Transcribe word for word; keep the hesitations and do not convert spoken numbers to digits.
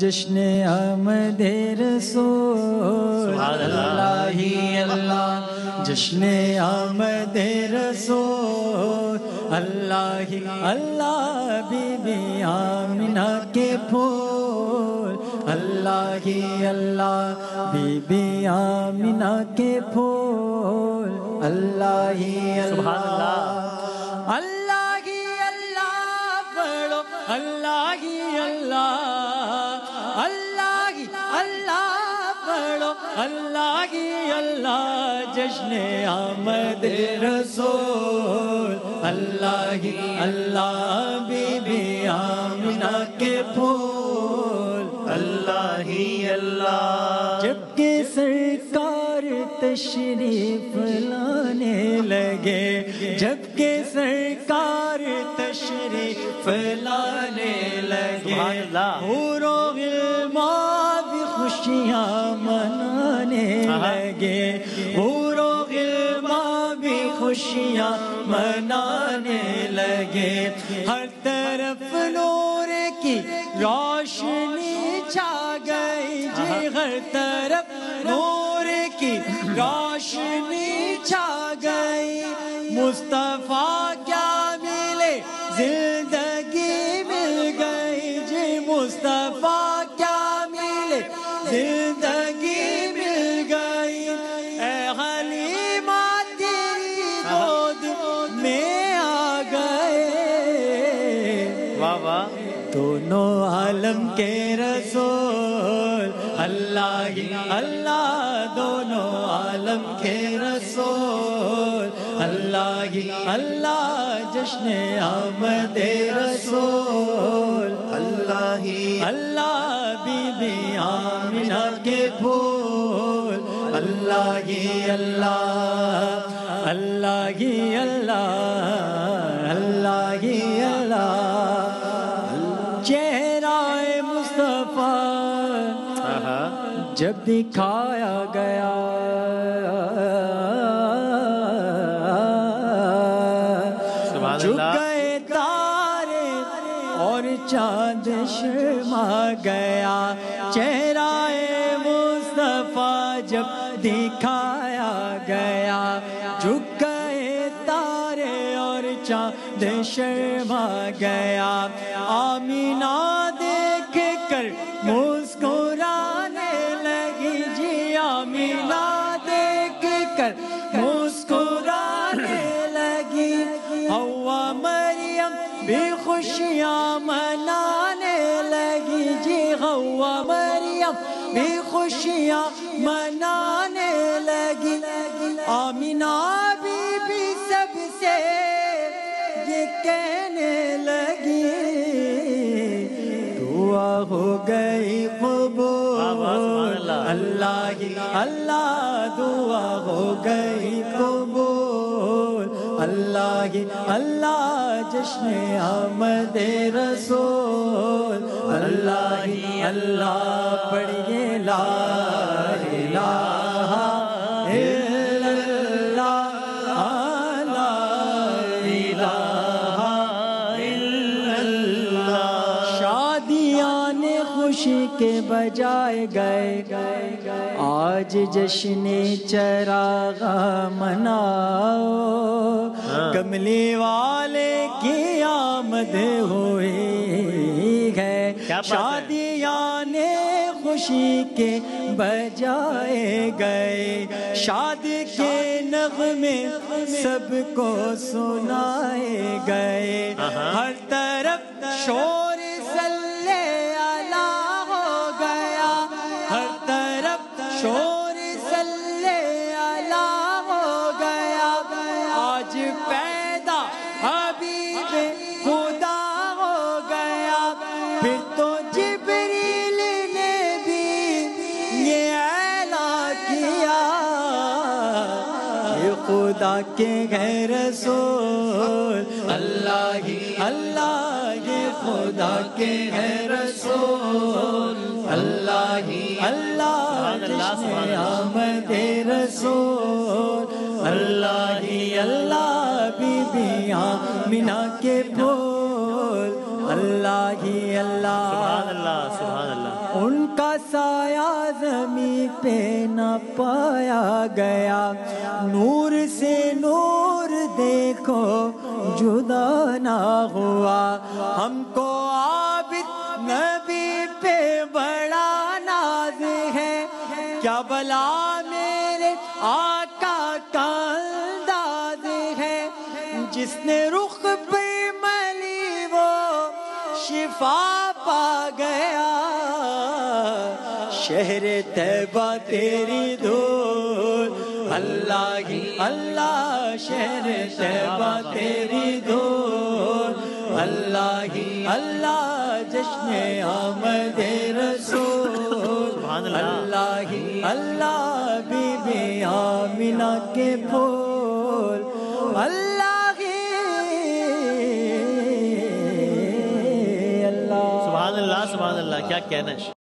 جشن آمد رسول اللہ ہی اللہ، جشن آمد رسول اللہ ہی اللہ، بی بی آمنہ کے پھول اللہ ہی اللہ، بی بی آمنہ کے پھول اللہ ہی اللہ، اللہ ہی اللہ پڑھو اللہ ہی اللہ، اللہ ہی اللہ پڑھو اللہ ہی اللہ، جشن آمد رسول اللہ ہی اللہ، بی بی آمنہ کے پھول اللہ ہی اللہ، جبکہ سرکار تشریف لانے لگے، جبکہ سرکار تشریف لانے لگے، حور و غلمان بھی خوشیاں منانے لگے، حور و غلمان بھی خوشیاں منانے لگے، ہر طرف نور کی روشنی چھا گئی جی، ہر طرف نور کی روشنی چھا گئی، مصطفیٰ کیا ملے زندگی مل گئی جی، مصطفیٰ کیا ملے زندگی مل گئی، اے حلیمہ تیری گود میں آ گئے، واہ واہ، دونوں عالم کے رسول اللہ ہی اللہ، دونوں عالم کے رسول اللہ ہی اللہ، جشن آمد رسول اللہ ہی اللہ، بی بی آمنہ کے پھول اللہ ہی اللہ، اللہ ہی اللہ، اللہ ہی اللہ، چہرہ مصطفیٰ جب دکھایا گیا، جھک گئے تارے اور چاند شرما گیا، چہرہ مصطفیٰ جب دکھایا گیا، جھک گئے تارے اور چاند شرما گیا، آمینہ دیکھ کر مسکرانے لگی جی، آمینہ دیکھ کر مسکرانے لگی، حوا مریم بھی خوشیاں منانے لگی جی، حوا مریم بھی خوشیاں منانے لگی، آمینہ بی بی سب سے یہ کہنے لگی، دعا ہو گئی قبول اللہ ہی اللہ، دعا ہو گئی قبول اللہ ہی اللہ، جشن آمد رسول اللہ ہی اللہ، پڑھیے لا الہ الا اللہ، لا الہ الا اللہ، شادیاں نے خوشی کے بجائے گئے، آج جشن چراغ مناؤ، کملی والے کی آمد ہوئی ہے، شادیاں نے خوشی کے بجائے گئے، شادی کے نغمے سب کو سنائے گئے، ہر طرف شور شور صلی اللہ ہو گیا، آج پیدا حبیب خدا ہو گیا، پھر تو جبریل نے بھی یہ اعلان کیا، یہ خدا کے ہیں رسول اللہ ہی اللہ، یہ خدا کے ہیں رسول اللہ ہی اللہ، جشن آمد رسول اللہ ہی اللہ، بی بی آمنہ کے پھول اللہ ہی اللہ، سبحان اللہ سبحان اللہ۔ سایہ زمین پہ نہ پایا گیا، نور سے نور دیکھو جدا نہ ہوا، ہم کو عابد نبی پہ بڑا ناز ہے، کیا بلا میرے آقا کا انداز ہے، جس نے رخ پہ ملی وہ شفا پا گیا، شہر طیبہ تیری دھول، اللہ ہی اللہ، شہر طیبہ تیری دھول، اللہ ہی اللہ، جشن آمد رسول، اللہ ہی اللہ، بی بی آمنہ کے پھول، اللہ ہی اللہ۔ سبحان اللہ سبحان اللہ، کیا کہنا ہے۔